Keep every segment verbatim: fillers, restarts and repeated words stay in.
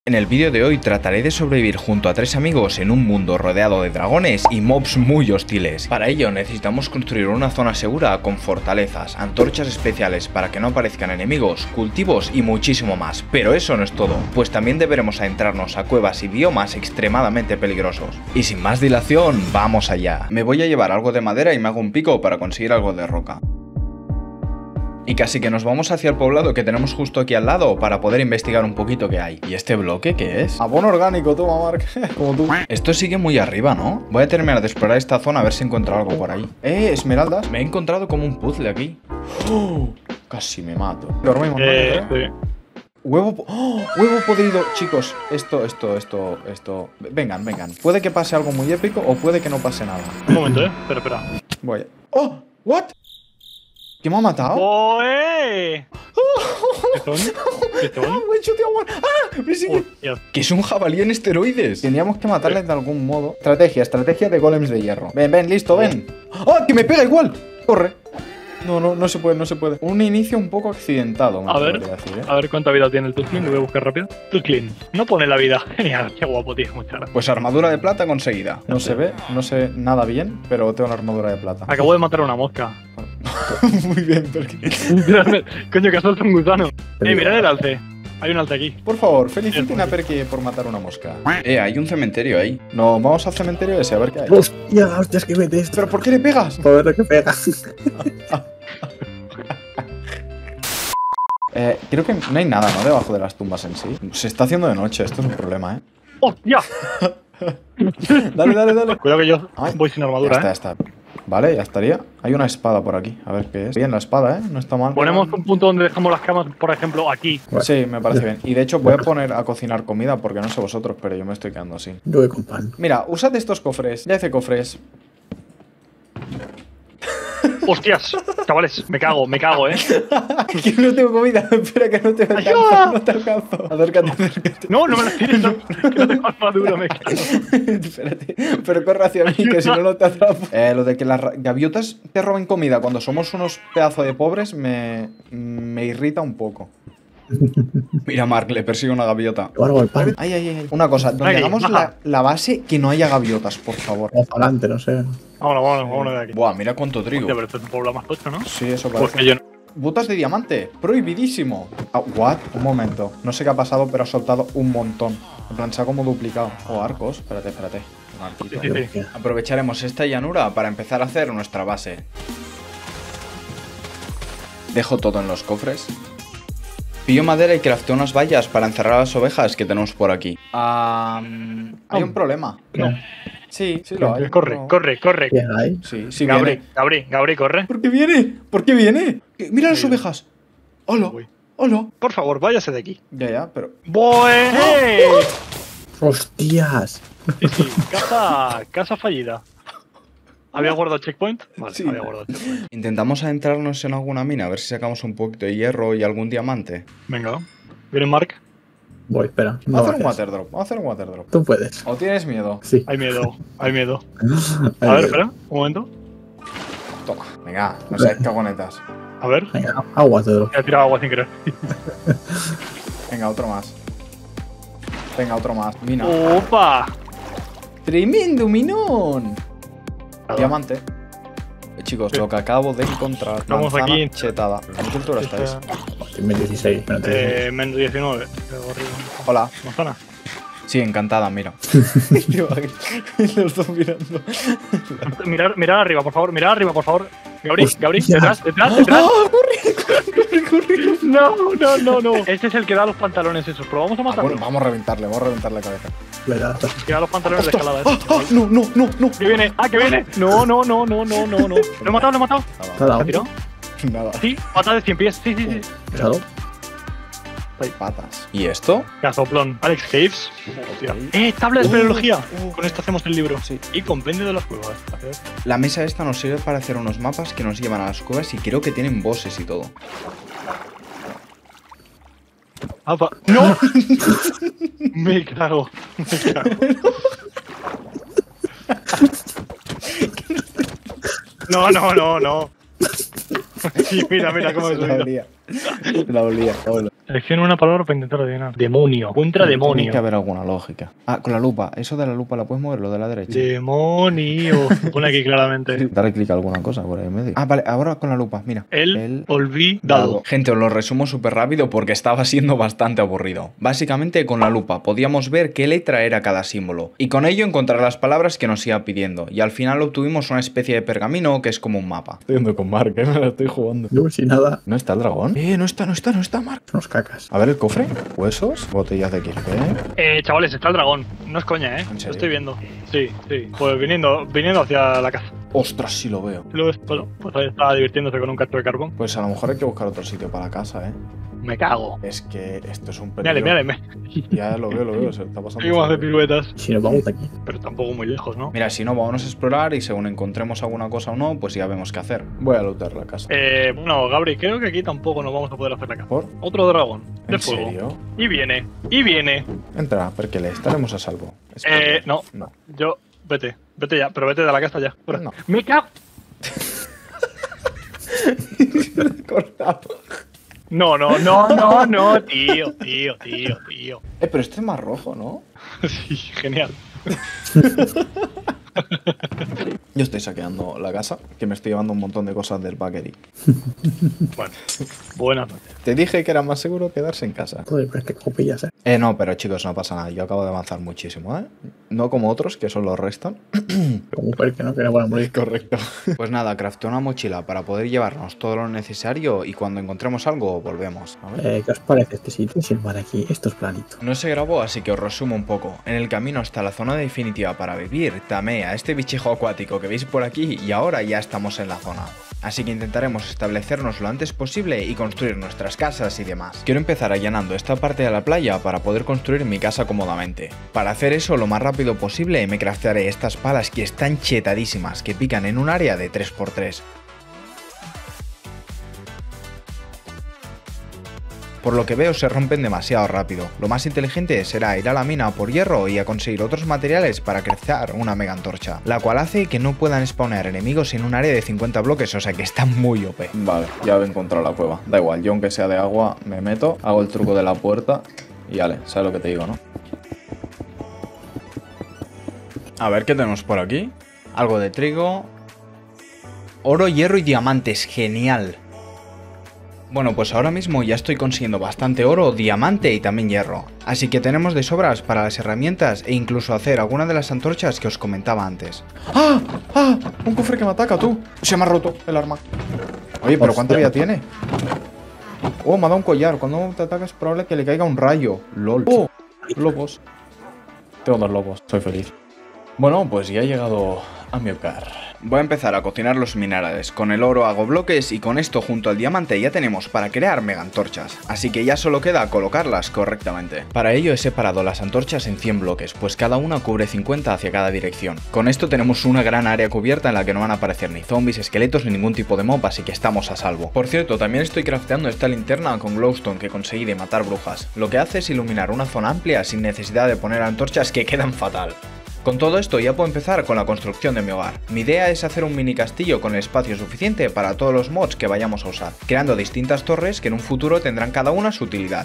En el vídeo de hoy trataré de sobrevivir junto a tres amigos en un mundo rodeado de dragones y mobs muy hostiles. Para ello necesitamos construir una zona segura con fortalezas, antorchas especiales para que no aparezcan enemigos, cultivos y muchísimo más. Pero eso no es todo, pues también deberemos adentrarnos a cuevas y biomas extremadamente peligrosos. Y sin más dilación, vamos allá. Me voy a llevar algo de madera y me hago un pico para conseguir algo de roca. Y casi que nos vamos hacia el poblado que tenemos justo aquí al lado para poder investigar un poquito qué hay. ¿Y este bloque qué es? Abono orgánico, toma, Mark. Como tú. Esto sigue muy arriba, ¿no? Voy a terminar de explorar esta zona a ver si encuentro algo por ahí. Eh, esmeraldas. Me he encontrado como un puzzle aquí. Oh, casi me mato. Dormimos, eh, ¿no? sí. Huevo, po oh, huevo podrido. Chicos, esto, esto, esto, esto. Vengan, vengan. Puede que pase algo muy épico o puede que no pase nada. Un momento, eh. Espera, espera. Voy. ¡Oh! ¿What? ¿Qué me ha matado? ¡Oe! ¿Qué son? ¿Qué son? ¡Ah! Me sigue. Oh, que es un jabalí en esteroides. Tendríamos que matarle de algún modo. Estrategia, estrategia de golems de hierro. Ven, ven, listo, ven. ¡Ah! ¡Que me pega igual! Corre. No, no, no se puede, no se puede. Un inicio un poco accidentado, me A ver, decir, ¿eh? a ver cuánta vida tiene el Tutlin, lo voy a buscar rápido. Tutlin, no pone la vida. Genial, qué guapo, tío, muchas gracias. Pues armadura de plata conseguida. No se ve, no se ve nada bien, pero tengo una armadura de plata. Acabo de matar a una mosca. Muy bien, porque... Coño, que ha soltado un gusano. Eh, mirad el alce. Hay un alce aquí. Por favor, feliciten a Perky por matar una mosca. Eh, hay un cementerio ahí. No, vamos al cementerio ese a ver qué hay. Hostia, hostias, que metes. ¿Pero por qué le pegas? Por ver lo que pega. eh, creo que no hay nada, ¿no? Debajo de las tumbas en sí. Se está haciendo de noche, esto es un problema, ¿eh? ¡Hostia! Dale, dale, dale. Cuidado que yo Ay, voy sin armadura, ya está, eh. ya está. Vale, ya estaría. Hay una espada por aquí, a ver qué es. Bien la espada, ¿eh? No está mal. Ponemos un punto donde dejamos las camas, por ejemplo, aquí. Sí, me parece bien. Y de hecho voy a poner a cocinar comida porque no sé vosotros, pero yo me estoy quedando así. Yo voy con pan. Mira, usad estos cofres. Ya hice cofres. ¡Hostias! Chavales, me cago, me cago, eh. Que no tengo comida. Espera que no te alcanzo. No te alcanzo. Acércate, acércate. No, no me lo tires. No, que no tengo armadura, me cago. Espérate. Pero corre hacia mí, que si no, no te atrapo. Eh, lo de que las gaviotas te roben comida cuando somos unos pedazos de pobres me, me irrita un poco. Mira, Mark, le persigue una gaviota. Guardo el pan. Ay, ay, ay. Una cosa, donde Aquí, hagamos la, la base, que no haya gaviotas, por favor. Vamos adelante, no sé. Vámonos, vámonos, vámonos de aquí. Buah, mira cuánto trigo. Hostia, pero esto es un pueblo más tocho, ¿no? Sí, eso parece. Porque yo no. Botas de diamante, prohibidísimo. Ah, what? Un momento. No sé qué ha pasado, pero ha soltado un montón. En plan, se ha como duplicado. Oh, arcos. Espérate, espérate. Un arquito. Sí, sí, sí. Aprovecharemos esta llanura para empezar a hacer nuestra base. Dejo todo en los cofres. Pillo madera y crafteo unas vallas para encerrar a las ovejas que tenemos por aquí. Ah, hay un problema. No. Sí, sí lo hay. Corre, No. corre, corre. ¿Qué hay? Sí, sí Gabri, viene. Gabri, Gabri, corre. ¿Por qué viene? ¿Por qué viene? Mira las Sí. ovejas. Hola. Uy. Hola. Por favor, váyase de aquí. Ya, ya, pero... ¡Bue! ¡Hostias! Sí, sí, casa, casa fallida. ¿Había guardado checkpoint? Vale, Sí. había guardado checkpoint. Intentamos adentrarnos en alguna mina, a ver si sacamos un poquito de hierro y algún diamante. Venga. ¿Viene Mark? Voy, espera. Vamos No a hacer un bajes. water drop, vamos a hacer un water drop. Tú puedes. ¿O tienes miedo? Sí. Hay miedo, hay miedo. Ahí A ver, voy. espera, un momento. Toma. Venga, no seas cagonetas. A ver. Venga, agua todo. He tirado agua sin querer. Venga, otro más. Venga, otro más. Mina. ¡Opa! ¡Tremendo minón! Diamante. Eh, chicos, Sí. lo que acabo de encontrar. Estamos Manzana aquí. chetada. ¿En qué altura estáis? Dime dieciséis. Pero te Eh, menos diecinueve. Qué horrible. Hola. Manzana. Sí, encantada, mira. Los dos mirando. Mirar, mirar arriba, por favor. Mirar arriba, por favor. Gabri, Hostia. Gabri, detrás, detrás, detrás. ¡Ah! ¡Corre, corre, corre, corre! No, no, no, no. Este es el que da los pantalones esos, pero vamos a Ah, matarlo. bueno, vamos a reventarle, vamos a reventar la cabeza. Cuidado. Que da los pantalones de escalada. ¡Ah, ah! ¡No, no, no, no! ¿Qué viene? ¡Ah, que viene! No, no, no, no, no, no, no. ¿Lo he matado, lo he matado? ¿Te ha dado? ¿Se tiró? Nada. Sí, pata de cien pies. Sí, sí, sí. ¿Pesado? Patas. ¿Y esto? Cazoplón. Alex Caves. Hostia. ¡Eh, tabla de espeleología! Uh, Con esto hacemos el libro. Sí. Y compendio de las cuevas. La mesa esta nos sirve para hacer unos mapas que nos llevan a las cuevas y creo que tienen bosses y todo. Ah, pa- ¡No! Me cago. Me cago. No, no, no, no. Sí, mira, mira cómo he Se la subido. abría. La olía, cabrón. Selecciona una palabra para intentar adivinar. Demonio. Encuentra demonio. Tiene que haber alguna lógica. Ah, con la lupa. Eso de la lupa la puedes mover, lo de la derecha. Demonio. Pone aquí claramente. Dale clic a alguna cosa por ahí en medio. Ah, vale, ahora con la lupa, mira. El, El olvidado. Gente, os lo resumo súper rápido porque estaba siendo bastante aburrido. Básicamente, con la lupa podíamos ver qué letra era cada símbolo y con ello encontrar las palabras que nos iba pidiendo. Y al final obtuvimos una especie de pergamino que es como un mapa. Estoy yendo con Mark, ¿eh? Me la estoy jugando. Yo sin nada. ¿No está el dragón? Eh, no está, no está, no está, Mark. Unos cacas. A ver el cofre. Huesos. Botellas de Kirke. Eh, chavales, está el dragón. No es coña, ¿eh? ¿En Lo serio? estoy viendo. Sí, sí. Pues viniendo, viniendo hacia la casa. Ostras, sí lo veo. Luego, bueno, pues ahí estaba divirtiéndose con un cacho de carbón. Pues a lo mejor hay que buscar otro sitio para la casa, ¿eh? Me cago. Es que esto es un Mírale, peligro. mírale. Ya lo veo, lo veo. Se está pasando. Seguimos de piruetas. Si nos vamos de aquí. Pero tampoco muy lejos, ¿no? Mira, si no, vamos a explorar y según encontremos alguna cosa o no, pues ya vemos qué hacer. Voy a lootar la casa. Eh, bueno, Gabri, creo que aquí tampoco nos vamos a poder hacer la casa. ¿Por? Otro dragón. De ¿En fuego. serio? Y viene. Y viene. Entra, porque le estaremos a salvo. Eh, no. No. Yo. Vete. Vete ya. Pero vete de la casa ya. Fuera. No. Me cago. Cortado. No, no, no, no, no, tío, tío, tío, tío. Eh, pero este es más rojo, ¿no? Sí, genial. Yo estoy saqueando la casa, que me estoy llevando un montón de cosas del bakery. Bueno, buenas noches. Te dije que era más seguro quedarse en casa. Joder, pero es que copillas, eh. Eh, no, pero chicos, no pasa nada. Yo acabo de avanzar muchísimo, ¿eh? No como otros, que solo restan. Como per que no, que no van a morir. Correcto. Pues nada, crafté una mochila para poder llevarnos todo lo necesario y cuando encontremos algo, volvemos. A ver. Eh, ¿Qué os parece este sitio sin mar aquí? Esto es planito. No se grabó, así que os resumo un poco. En el camino hasta la zona definitiva para vivir, tamé a este bichejo acuático que veis por aquí y ahora ya estamos en la zona. Así que intentaremos establecernos lo antes posible y construir nuestras casas y demás. Quiero empezar allanando esta parte de la playa para poder construir mi casa cómodamente. Para hacer eso lo más rápido posible me craftearé estas palas que están chetadísimas, que pican en un área de tres por tres. Por lo que veo se rompen demasiado rápido. Lo más inteligente será ir a la mina por hierro y a conseguir otros materiales para crear una mega antorcha, la cual hace que no puedan spawnear enemigos en un área de cincuenta bloques, o sea que está muy O P. Vale, ya he encontrado la cueva. Da igual, yo aunque sea de agua me meto, hago el truco de la puerta y vale, sabes lo que te digo, ¿no? A ver qué tenemos por aquí. Algo de trigo. Oro, hierro y diamantes, genial. Bueno, pues ahora mismo ya estoy consiguiendo bastante oro, diamante y también hierro. Así que tenemos de sobras para las herramientas e incluso hacer alguna de las antorchas que os comentaba antes. ¡Ah! ¡Ah! Un cofre que me ataca, tú. Se me ha roto el arma. Oye, pero ¿cuánta vida tiene? Oh, me ha dado un collar. Cuando te ataca es probable que le caiga un rayo. LOL. ¡Oh! Lobos. Tengo dos lobos. Soy feliz. Bueno, pues ya he llegado a mi hogar. Voy a empezar a cocinar los minerales. Con el oro hago bloques y con esto junto al diamante ya tenemos para crear mega antorchas. Así que ya solo queda colocarlas correctamente. Para ello he separado las antorchas en cien bloques, pues cada una cubre cincuenta hacia cada dirección. Con esto tenemos una gran área cubierta en la que no van a aparecer ni zombies, esqueletos ni ningún tipo de mob, así que estamos a salvo. Por cierto, también estoy crafteando esta linterna con glowstone que conseguí de matar brujas. Lo que hace es iluminar una zona amplia sin necesidad de poner antorchas que quedan fatal. Con todo esto ya puedo empezar con la construcción de mi hogar. Mi idea es hacer un mini castillo con el espacio suficiente para todos los mods que vayamos a usar, creando distintas torres que en un futuro tendrán cada una su utilidad.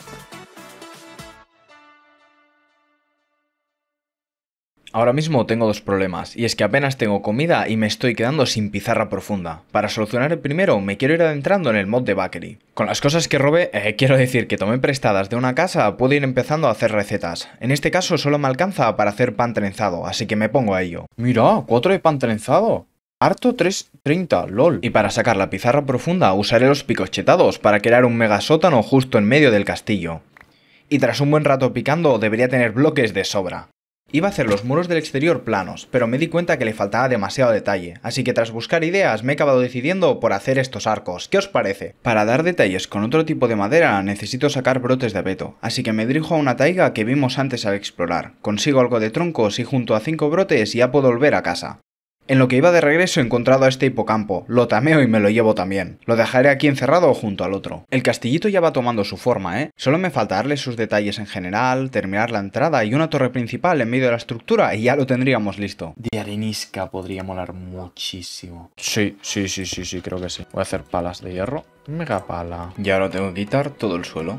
Ahora mismo tengo dos problemas, y es que apenas tengo comida y me estoy quedando sin pizarra profunda. Para solucionar el primero, me quiero ir adentrando en el mod de bakery. Con las cosas que robé, eh, quiero decir que tomé prestadas de una casa, puedo ir empezando a hacer recetas. En este caso solo me alcanza para hacer pan trenzado, así que me pongo a ello. Mira, cuatro de pan trenzado. Harto tres treinta, lol. Y para sacar la pizarra profunda usaré los picos chetados para crear un mega sótano justo en medio del castillo. Y tras un buen rato picando debería tener bloques de sobra. Iba a hacer los muros del exterior planos, pero me di cuenta que le faltaba demasiado detalle, así que tras buscar ideas me he acabado decidiendo por hacer estos arcos. ¿Qué os parece? Para dar detalles con otro tipo de madera necesito sacar brotes de abeto, así que me dirijo a una taiga que vimos antes al explorar. Consigo algo de troncos y junto a cinco brotes ya puedo volver a casa. En lo que iba de regreso he encontrado a este hipocampo, lo tameo y me lo llevo también. Lo dejaré aquí encerrado junto al otro. El castillito ya va tomando su forma, ¿eh? Solo me falta darle sus detalles en general, terminar la entrada y una torre principal en medio de la estructura y ya lo tendríamos listo. De arenisca podría molar muchísimo. Sí, sí, sí, sí, sí, creo que sí. Voy a hacer palas de hierro. Mega pala. Y ahora tengo que quitar todo el suelo.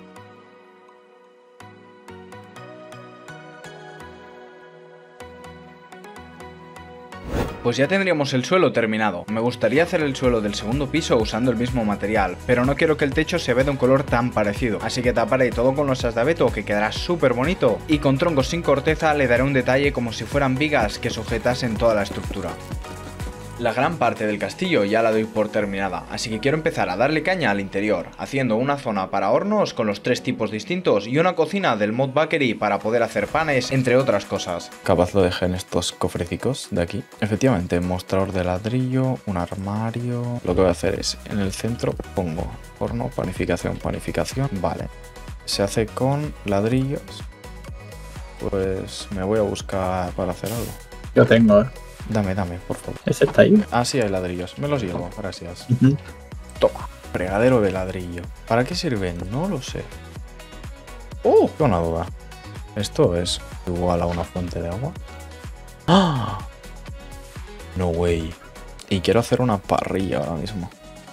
Pues ya tendríamos el suelo terminado. Me gustaría hacer el suelo del segundo piso usando el mismo material, pero no quiero que el techo se vea de un color tan parecido. Así que taparé todo con losas de abeto, que quedará súper bonito, y con troncos sin corteza le daré un detalle como si fueran vigas que sujetasen toda la estructura. La gran parte del castillo ya la doy por terminada, así que quiero empezar a darle caña al interior, haciendo una zona para hornos con los tres tipos distintos y una cocina del Mod Bakery para poder hacer panes, entre otras cosas. Capaz lo dejé en estos cofrecicos de aquí. Efectivamente, mostrador de ladrillo, un armario... Lo que voy a hacer es, en el centro pongo horno, panificación, panificación... Vale. Se hace con ladrillos. Pues me voy a buscar para hacer algo. Yo tengo, ¿eh? Dame, dame, por favor. Ese está ahí. Ah, sí, hay ladrillos. Me los llevo, gracias. Uh-huh. Toma, fregadero de ladrillo. ¿Para qué sirven? No lo sé. ¡Oh! Tengo una duda. ¿Esto es igual a una fuente de agua? ¡Ah! No way. Y quiero hacer una parrilla ahora mismo.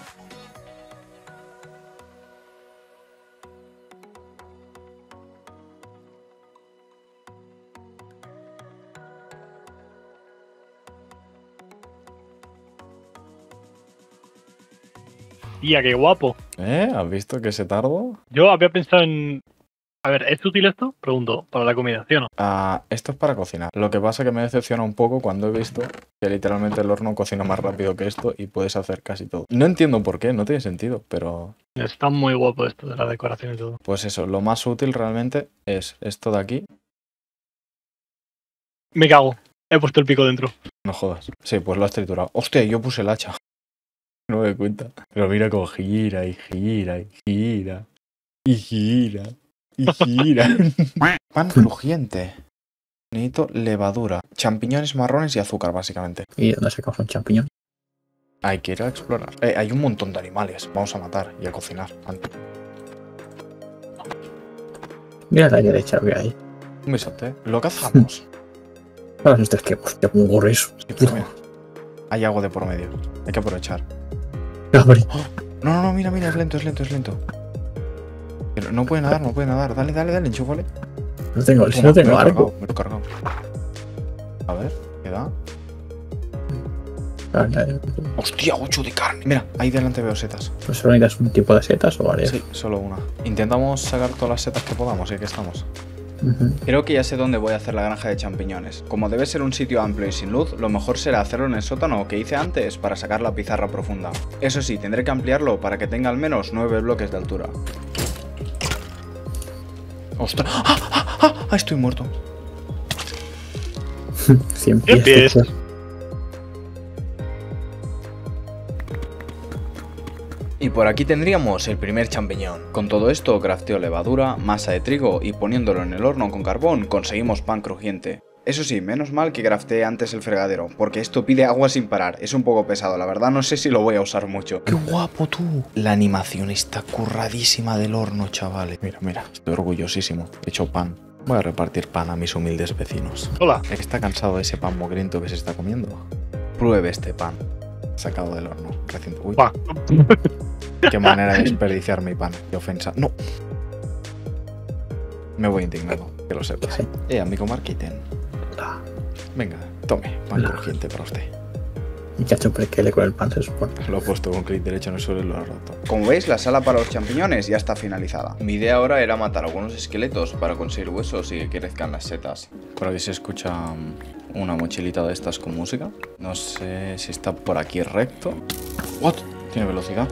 Tía, qué guapo. ¿Eh? ¿Has visto que se tardó? Yo había pensado en... A ver, ¿es útil esto? Pregunto, para la comida, ¿sí o no? Ah, esto es para cocinar. Lo que pasa es que me decepciona un poco cuando he visto que literalmente el horno cocina más rápido que esto y puedes hacer casi todo. No entiendo por qué, no tiene sentido, pero... Está muy guapo esto de la decoración y todo. Pues eso, lo más útil realmente es esto de aquí. Me cago. He puesto el pico dentro. No jodas. Sí, pues lo has triturado. Hostia, yo puse el hacha. No me doy cuenta. Pero mira cómo gira y gira y gira. Y gira. Y gira. Pan crujiente. Necesito levadura. Champiñones marrones y azúcar, básicamente. ¿Y dónde sacamos un champiñón? Hay que ir a explorar. Eh, hay un montón de animales. Vamos a matar y a cocinar. Antes. Mira a la derecha lo que hay. Un bisote. Lo cazamos. Ahora los tres que, hostia, como corre eso. Sí, pues mira. Hay agua de por medio. Hay que aprovechar. Cabrón. ¡Oh! No, no, no, mira, mira, es lento, es lento, es lento. Pero no puede nadar, no puede nadar. Dale, dale, dale, enchúfale. No tengo, si Toma, no tengo me lo he arco. cargado, me lo he cargado. A ver, ¿qué da? Ah, ya, ¡Hostia, ocho de carne! Mira, ahí delante veo setas. pues solo necesitas un tipo de setas o varias. Sí, solo una. Intentamos sacar todas las setas que podamos, ya que estamos. Uh-huh. Creo que ya sé dónde voy a hacer la granja de champiñones. Como debe ser un sitio amplio y sin luz, lo mejor será hacerlo en el sótano que hice antes para sacar la pizarra profunda. Eso sí, tendré que ampliarlo para que tenga al menos nueve bloques de altura. ¡Ostras! ¡Ah, ah, ah! ¡Ah! Estoy muerto. cien ¿Qué pies. pies? Texas. Y por aquí tendríamos el primer champiñón. Con todo esto crafteo levadura, masa de trigo y poniéndolo en el horno con carbón conseguimos pan crujiente. Eso sí, menos mal que crafteé antes el fregadero, porque esto pide agua sin parar. Es un poco pesado, la verdad no sé si lo voy a usar mucho. ¡Qué guapo tú! La animación está curradísima del horno, chavales. Mira, mira, estoy orgullosísimo. He hecho pan. Voy a repartir pan a mis humildes vecinos. Hola. ¿Está cansado de ese pan mogriento que se está comiendo? Pruebe este pan. Sacado del horno. Recién... Uy. Va. Qué manera de desperdiciar mi pan. Qué ofensa. ¡No! Me voy indignado, que lo sepas. Sí. Eh, amigo Marquiten. Venga, tome, pan crujiente para usted. Y que ha hecho prequele con el pan, se supone. Lo he puesto con clic derecho en el suelo y lo he roto. Como veis, la sala para los champiñones ya está finalizada. Mi idea ahora era matar algunos esqueletos para conseguir huesos y que crezcan las setas. Por aquí se escucha una mochilita de estas con música. No sé si está por aquí recto. ¿What? Tiene velocidad.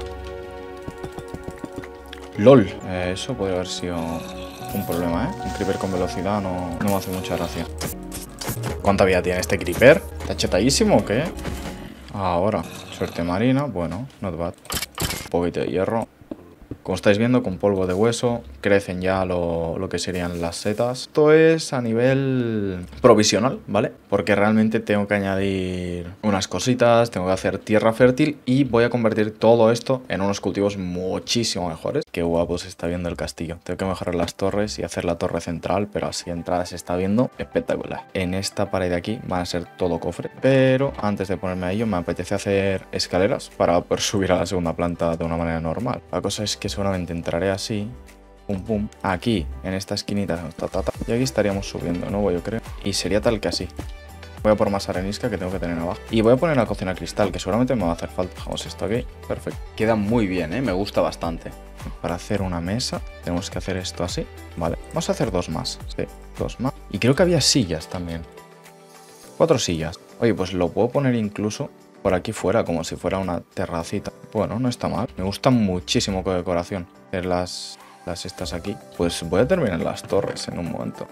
LOL. Eh, eso podría haber sido un problema, ¿eh? Un creeper con velocidad no, no me hace mucha gracia. ¿Cuánta vida tiene este creeper? ¿Está chetadísimo o qué? Ahora, suerte marina, bueno, not bad. Un poquito de hierro. Como estáis viendo, con polvo de hueso crecen ya lo, lo que serían las setas. Esto es a nivel provisional, ¿vale? Porque realmente tengo que añadir unas cositas, tengo que hacer tierra fértil y voy a convertir todo esto en unos cultivos muchísimo mejores. Qué guapo se está viendo el castillo. Tengo que mejorar las torres y hacer la torre central, pero así entrada se está viendo espectacular. En esta pared de aquí van a ser todo cofre, pero antes de ponerme a ello me apetece hacer escaleras para poder subir a la segunda planta de una manera normal. La cosa es que seguramente entraré así, pum pum, aquí en esta esquinita, ta, ta, ta, y aquí estaríamos subiendo, ¿no? Yo creo, y sería tal que así. Voy a por más arenisca que tengo que tener abajo. Y voy a poner la cocina cristal, que seguramente me va a hacer falta. Dejamos esto aquí. Perfecto. Queda muy bien, ¿eh? Me gusta bastante. Para hacer una mesa tenemos que hacer esto así. Vale. Vamos a hacer dos más. Sí, dos más. Y creo que había sillas también. Cuatro sillas. Oye, pues lo puedo poner incluso por aquí fuera, como si fuera una terracita. Bueno, no está mal. Me gusta muchísimo con decoración. Hacer las, las estas aquí. Pues voy a terminar las torres en un momento.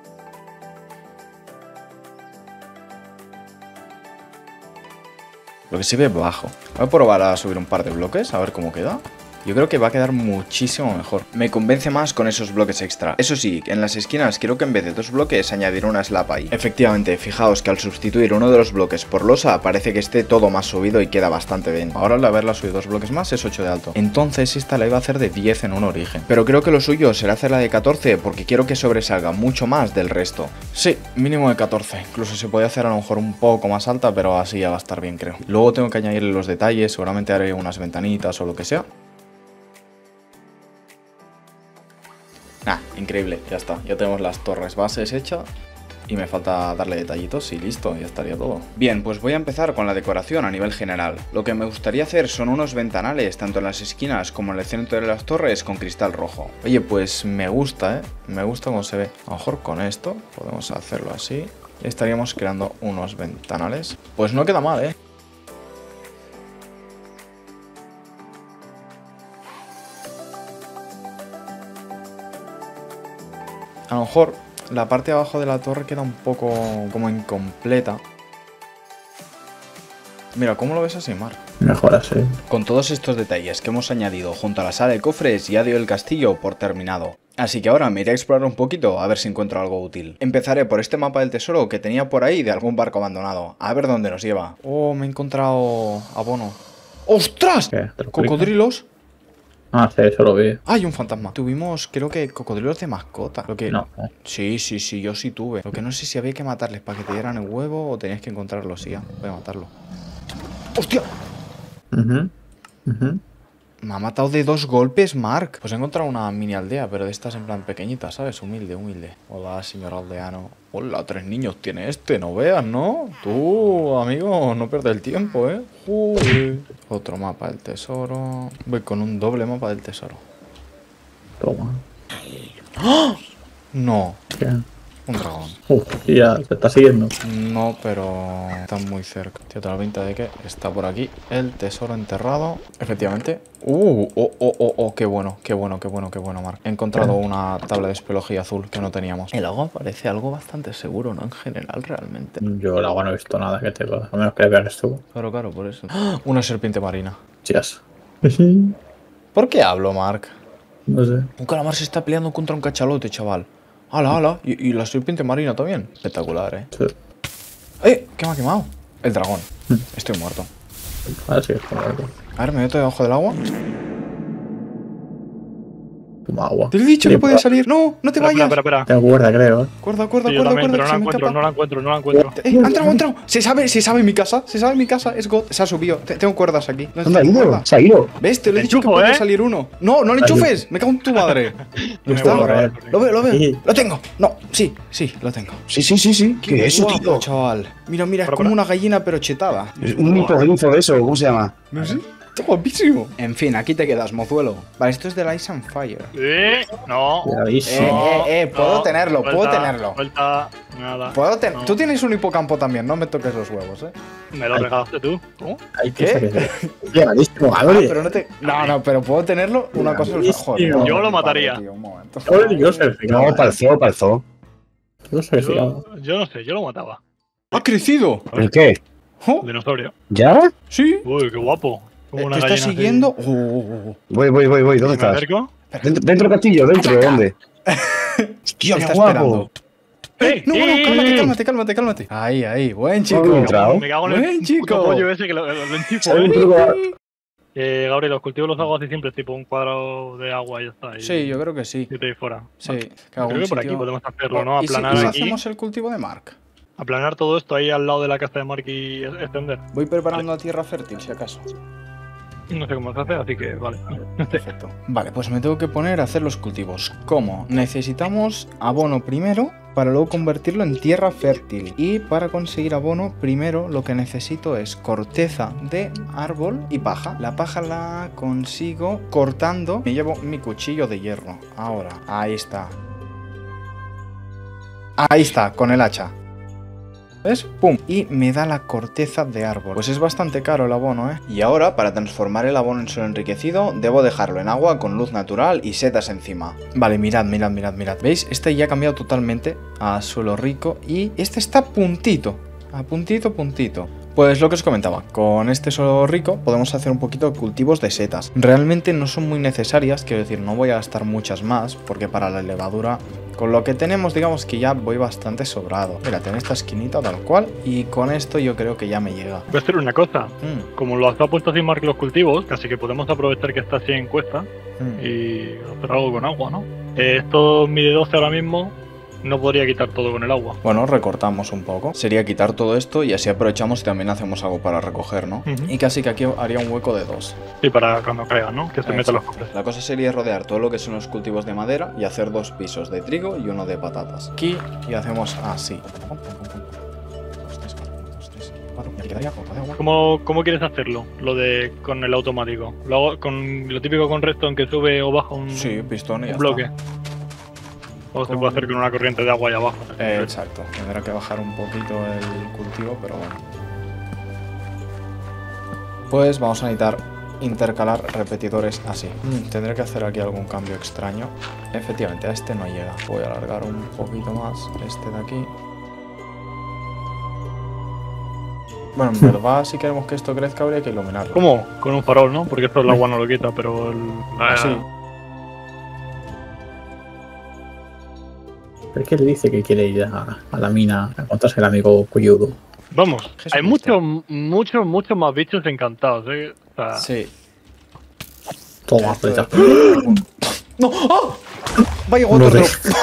Lo que se ve bajo. Voy a probar a subir un par de bloques, a ver cómo queda. Yo creo que va a quedar muchísimo mejor. Me convence más con esos bloques extra. Eso sí, en las esquinas quiero que en vez de dos bloques añadir una slab ahí. Efectivamente, fijaos que al sustituir uno de los bloques por losa parece que esté todo más subido y queda bastante bien. Ahora al haberla subido dos bloques más es ocho de alto. Entonces esta la iba a hacer de diez en un origen. Pero creo que lo suyo será hacerla de catorce porque quiero que sobresalga mucho más del resto. Sí, mínimo de catorce. Incluso se puede hacer a lo mejor un poco más alta, pero así ya va a estar bien, creo. Luego tengo que añadirle los detalles, seguramente haré unas ventanitas o lo que sea. Ah, increíble, ya está, ya tenemos las torres bases hechas y me falta darle detallitos y listo, ya estaría todo. Bien, pues voy a empezar con la decoración a nivel general. Lo que me gustaría hacer son unos ventanales, tanto en las esquinas como en el centro de las torres, con cristal rojo. Oye, pues me gusta, ¿eh? Me gusta cómo se ve. A lo mejor con esto podemos hacerlo así. Y estaríamos creando unos ventanales. Pues no queda mal, ¿eh? A lo mejor la parte de abajo de la torre queda un poco como incompleta. Mira, ¿cómo lo ves así, Mar? Mejor así. Con todos estos detalles que hemos añadido junto a la sala de cofres, ya dio el castillo por terminado. Así que ahora me iré a explorar un poquito a ver si encuentro algo útil. Empezaré por este mapa del tesoro que tenía por ahí de algún barco abandonado. A ver dónde nos lleva. Oh, me he encontrado abono. ¡Ostras! ¿Qué? ¿Te lo ¿Cocodrilos? Ah, sí, eso lo vi. ¡Hay un fantasma! Tuvimos, creo que, cocodrilos de mascota. Lo que... No. ¿eh? Sí, sí, sí, yo sí tuve. Lo que no sé si había que matarles para que te dieran el huevo o tenías que encontrarlos. Sí, ya. Voy a matarlo. ¡Hostia! Uh-huh. Uh-huh. Me ha matado de dos golpes, Mark. Pues he encontrado una mini aldea, pero de estas en plan pequeñita, ¿sabes? Humilde, humilde. Hola, señor aldeano. Hola, tres niños tiene este, no veas, ¿no? Tú, amigo, no pierdas el tiempo, ¿eh? Joder. Otro mapa del tesoro. Voy con un doble mapa del tesoro. Toma. ¡Ah! No, ¿Qué? un dragón. Uf, y ya se está siguiendo. No, pero está muy cerca. Tío, te da la pinta de que está por aquí el tesoro enterrado. Efectivamente. Uh, oh, oh, oh, oh, qué bueno, qué bueno, qué bueno, qué bueno, Mark. He encontrado una tabla de espeleología azul que no teníamos. El agua parece algo bastante seguro, ¿no? En general, realmente. Yo el agua no he visto nada que te a menos que veas tú. Claro, claro, por eso. ¡Ah! Una serpiente marina. Chías. ¿Por qué hablo, Mark? No sé. Un calamar se está peleando contra un cachalote, chaval. ¡Hala, hala! Y, y la serpiente marina también. Espectacular, ¿eh? Sí. ¡Eh! ¿Qué me ha quemado? El dragón. Estoy muerto. Ahora sí, es como algo. A ver, me meto debajo del agua. Toma agua. Te lo he dicho Sí, que puede pues, salir. No, no te Espera, vayas. espera, espera. tengo cuerda, creo, ¿eh? Cuerda, cuerda, Sí, yo cuerda, también, cuerda. pero no se la me encuentro, escapa. no la encuentro, no la encuentro. Eh, ha entrado, ha entrado. Se sabe, se sabe mi casa. Se sabe mi casa. Es God. Se ha subido. Te- tengo cuerdas aquí. No ¿Dónde ha tengo ido? cuerda. Se ha ido. ¿Ves? Te lo he dicho que Enchufo, puede ¿eh? salir uno. No, no le enchufes. Me cago en tu madre. Yo está. estoy a correr. Lo veo, lo veo. Sí. Lo tengo. No, sí, sí, lo tengo. Sí, sí, sí, sí. ¿Qué es eso, guapo, tío? chaval. Mira, mira, es Para, como para. una gallina pero chetada. Es un hipogrifo de eso, ¿cómo se llama? ¿No sé? Está guapísimo. En fin, aquí te quedas, mozuelo. Vale, esto es del Ice and Fire. Eh, no. Cuidadísimo. Eh, eh, eh, puedo tenerlo, puedo vuelta, tenerlo. Vuelta, nada. Puedo ten- No. Tú tienes un hipocampo también, no me toques los huevos, eh. Me lo Ay. regalaste tú. ¿Cómo? Hay ¿Qué? que ser- Cuidadísimo, Ah, Adri. pero no te. No, no, pero puedo tenerlo. Una cosa es. Joder, Yo no, lo mi mataría. padre, tío, un momento. Joder, yo sé, No, para el zoo, para el zoo. Yo sé, Yo, yo no sé, yo lo mataba. ¡Ha crecido! ¿El qué? Oh, Dinosaurio. ¿Ya? sí. Uy, qué guapo. Como ¿Te una estás gallina así. siguiendo? Oh, oh, oh. Voy, voy, voy, voy. ¿Dónde ¿Me estás? acerco? ¿Dentro, dentro del castillo? ¿Dentro? ¿Dónde? Hostia, Te qué está guapo. esperando. ¡Eh! No, no, ¡Eh! cálmate, cálmate, cálmate, cálmate. Ahí, ahí, buen chico. No, entrado. Me cago en Buen el chico. puto pollo ese que lo, lo, lo enchifo, ¿Sabes un ¿eh? truco? Eh, Gabriel, los cultivos los hago así siempre, tipo un cuadrado de agua y ya está. Y, Sí, yo creo que sí. y te ir fuera. Sí, Vale. que Creo algún que por aquí sitio- podemos hacerlo, ¿no? ¿Y si, Aplanar y si aquí, hacemos el cultivo de Mark? aplanar todo esto ahí al lado de la casa de Mark y es- extender. Voy preparando la tierra fértil, si acaso. No sé cómo se hace, así que vale. Perfecto. Vale, pues me tengo que poner a hacer los cultivos. ¿Cómo? Necesitamos abono primero para luego convertirlo en tierra fértil. Y para conseguir abono, primero lo que necesito es corteza de árbol y paja. La paja la consigo cortando. Me llevo mi cuchillo de hierro. Ahora, ahí está. Ahí está, con el hacha. ¿Ves? ¡Pum! Y me da la corteza de árbol. Pues es bastante caro el abono, ¿eh? Y ahora, para transformar el abono en suelo enriquecido, debo dejarlo en agua con luz natural y setas encima. Vale, mirad, mirad, mirad, mirad. ¿Veis? Este ya ha cambiado totalmente a suelo rico y este está a puntito. A puntito, puntito. Pues lo que os comentaba, con este suelo rico podemos hacer un poquito de cultivos de setas. Realmente no son muy necesarias, quiero decir, no voy a gastar muchas más, porque para la levadura, con lo que tenemos, digamos que ya voy bastante sobrado. Mírate, en esta esquinita tal cual, y con esto yo creo que ya me llega. Voy a hacer una cosa. Mm, Como lo ha puesto así Mark los cultivos, casi que podemos aprovechar que está así en cuesta mm. y hacer algo con agua, ¿no? Eh, esto mide doce ahora mismo. No podría quitar todo con el agua. Bueno, recortamos un poco. Sería quitar todo esto y así aprovechamos y también hacemos algo para recoger, ¿no? Ujú. Y casi que aquí haría un hueco de dos. Sí, para cuando caigan, ¿no? Que se metan los Exacto. cofres. La cosa sería rodear todo lo que son los cultivos de madera y hacer dos pisos de trigo y uno de patatas. Aquí y hacemos así. Pum, pum, pum, pum. Dos, tres, cuatro, dos, tres, cuatro. Y aquí quedaría poco de agua. ¿Cómo, ¿Cómo quieres hacerlo? Lo de con el automático. Lo hago con lo típico con redstone que sube o baja un, Sí, pistón y ya un bloque. está. O se Con- puede hacer con una corriente de agua ahí abajo. Eh, exacto. Tendrá que bajar un poquito el cultivo, pero bueno. Pues vamos a necesitar intercalar repetidores así. Mm, tendré que hacer aquí algún cambio extraño. Efectivamente, a este no llega. Voy a alargar un poquito más este de aquí. Bueno, en verdad, si queremos que esto crezca, habría que iluminarlo. ¿Cómo? Con un farol, ¿no? Porque esto el agua no lo quita, pero el... Así. ¿Pero qué le dice que quiere ir a, a la mina a encontrarse el amigo Cuyudo? Vamos, Jesucristo. hay muchos, muchos, muchos más bichos encantados, ¿eh? O sea, Sí. Toma, Esto flechas. de- ¡No! ¡Ah! ¡Vaya No otro! sé.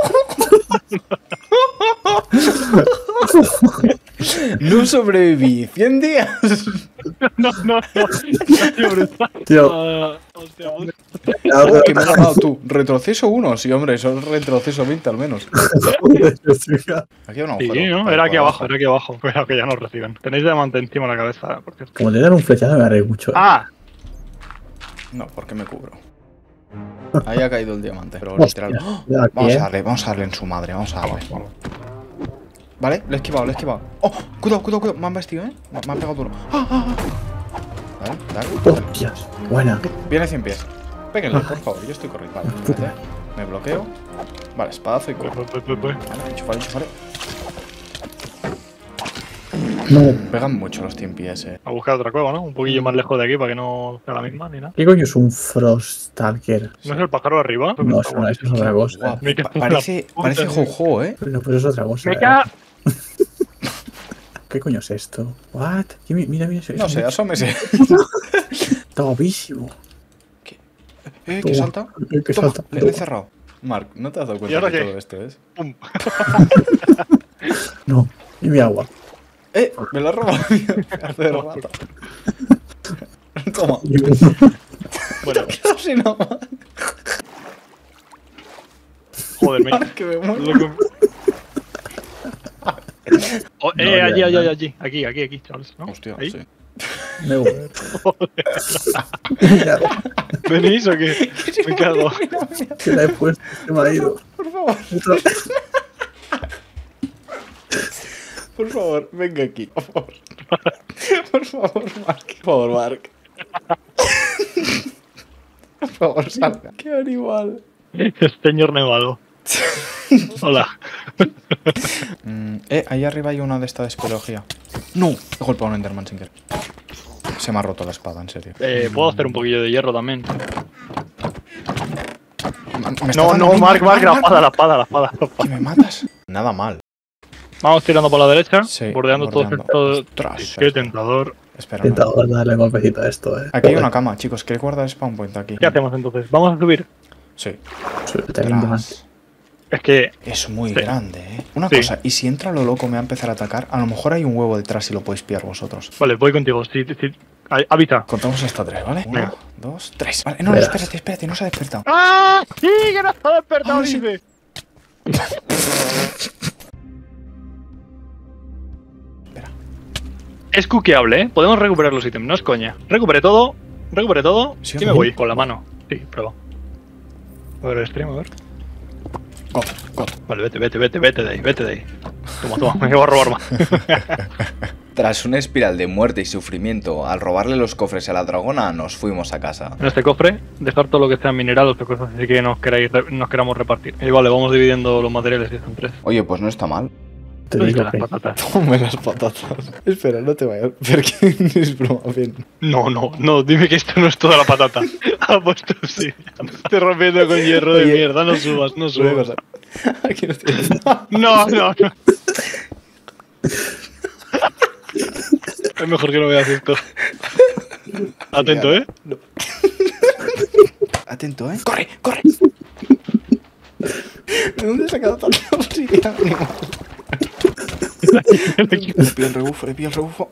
No sobreviví. cien días. no, no, no. Tío, brutal. Tío. Ah, hostia, hostia. Oh, que me has ganado tú. Retroceso uno. Sí, hombre, eso es retroceso veinte al menos. Aquí hay un agujero. Sí, ¿no? Vale, Era por aquí abajo, era aquí abajo. Cuidado que ya nos reciben. Tenéis diamante encima de la cabeza, por cierto. Como te dan un flechazo me reí mucho. ¡Ah! No, porque me cubro. Ahí ha caído el diamante, pero Hostia, literal. ¡Oh! ya aquí, Vamos ¿eh? a darle, vamos a darle en su madre, vamos a darle. Vale, le he esquivado, le he esquivado. ¡Oh! Cuidado, cuidado, cuidado. Me han vestido, ¿eh? Me me han pegado duro. ¡Ah, ah, ah! Vale, dale. Hostias, buena. Viene cien pies. Péguenle, por favor, yo estoy corriendo. Vale, espérate. Me bloqueo. Vale, espadazo y Pues, corro. pues, pues, pues. Vale, enchufale, enchufale. No. Pegan mucho los cien pies, eh. A buscar otra cueva, ¿no? Un poquillo más lejos de aquí para que no sea la misma ni nada. ¿Qué coño es un Frostalker? ¿No es el pájaro de arriba? No, eso no, eso es otra cosa. Guau, Me pa- cago en parece, la puta, parece tío. jojo, eh. No, pero es otra cosa. ¡Me ca... ¿Qué coño es esto? ¿What? ¿Qué mi- Mira, mira, eso- No eso- sé, asómese. Está guapísimo. Eh, que Toma, salta. que Toma, salta. le le he cerrado. Mark, ¿no te has dado ¿Y cuenta ahora de qué? todo esto es? ¡Pum! No, y mi agua. Eh, me lo ha robado. Hace de rata. Toma. Bueno, Así nada más. joder, me... Mark, que me muero. Loco. Oh, eh, No, allí, ya, allí, ya. allí, allí. Aquí, aquí, aquí, Charles, ¿no? Hostia, Ahí. sí. Me voy. ¿Venís o qué? Me cago. Que la he puesto, se me ha ido. Por favor, Otra vez. por favor, venga aquí, por favor. Por favor, Mark. Por favor, Mark. Por favor, salga. Qué animal. Señor Nevado. Hola. Mm, eh, ahí arriba hay una de esta de espeleología. No, he golpeado a un Enderman sin querer. Se me ha roto la espada, en serio. Eh, puedo hacer un poquillo de hierro también. Me está No, dando no, a mí, Mark, Mark, la espada, la espada, la espada. la espada. ¿Que me matas? Nada mal. Vamos tirando por la derecha, Sí, bordeando, bordeando. todo esto. Ostras, Qué Sergio. tentador. Espera, no. Intentado darle un golpecito a esto, eh. Aquí hay Joder, una cama, chicos. ¿Queréis guardar el spawn point aquí? ¿Qué hacemos entonces? ¿Vamos a subir? Sí. suerte, delante. Tras. Es que Es muy Sí. grande, ¿eh? Una Sí. cosa, y si entra lo loco me va a empezar a atacar, a lo mejor hay un huevo detrás y lo podéis pillar vosotros. Vale, voy contigo. Sí, sí. Ahí, Habita. Contamos hasta tres, ¿vale? Uno, Venga. dos, tres. Vale, no, no, Verás. espérate, espérate, no se ha despertado. ¡Ah! ¡Sí, que no está despertado, Ah, sí. dice! Espera. Es cuqueable, ¿eh? Podemos recuperar los ítems, no es coña. Recupere todo, recupere todo Sí, y me ¿no? voy. Con la mano. Sí, prueba. A ver el stream, a ver. God, God. Vale, vete, vete, vete, vete de ahí, vete de ahí. Toma, toma, me voy a robar más. Tras una espiral de muerte y sufrimiento, al robarle los cofres a la dragona, nos fuimos a casa. En este cofre, dejar todo lo que sea minerados o cosas así que nos, queráis, nos queramos repartir. Y vale, vamos dividiendo los materiales, si son tres. Oye, pues no está mal. Te ¿Dónde digo están que las patatas? Tome las patatas. Espera, no te vayas. Porque es broma, bien. No, no, no, dime que esto no es toda la patata. Ha puesto sí. Te rompiendo con hierro de Oye. mierda, no subas, no subas. Aquí no estoy. No, no, no. Es mejor que no veas esto. Atento, ¿eh? Atento, ¿eh? ¡Corre, corre! ¿De dónde he sacado tanta obsidiana? Le pido el rebufo, le pido el rebufo.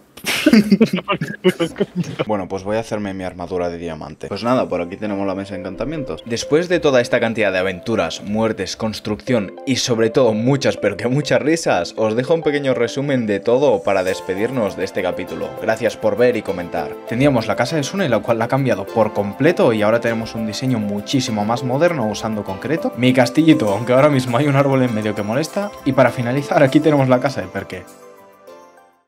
Bueno, pues voy a hacerme mi armadura de diamante. Pues nada, por aquí tenemos la mesa de encantamientos. Después de toda esta cantidad de aventuras, muertes, construcción y sobre todo muchas, pero que muchas risas, os dejo un pequeño resumen de todo para despedirnos de este capítulo. Gracias por ver y comentar. Teníamos la casa de Sune, la cual la ha cambiado por completo y ahora tenemos un diseño muchísimo más moderno usando concreto. Mi castillito, aunque ahora mismo hay un árbol en medio que molesta. Y para finalizar, aquí tenemos la casa de Perque.